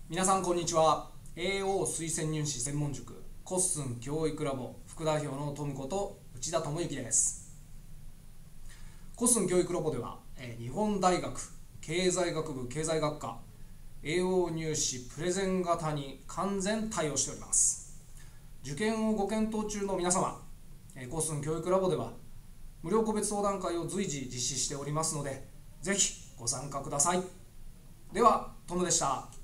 皆さんこんにちは。 AO 推薦入試専門塾コッスン教育ラボ副代表のトムこと内田智之です。コッスン教育ラボでは日本大学経済学部経済学科 AO 入試プレゼン型に完全対応しております。受験をご検討中の皆様、コッスン教育ラボでは無料個別相談会を随時実施しておりますので、ぜひご参加ください。ではトムでした。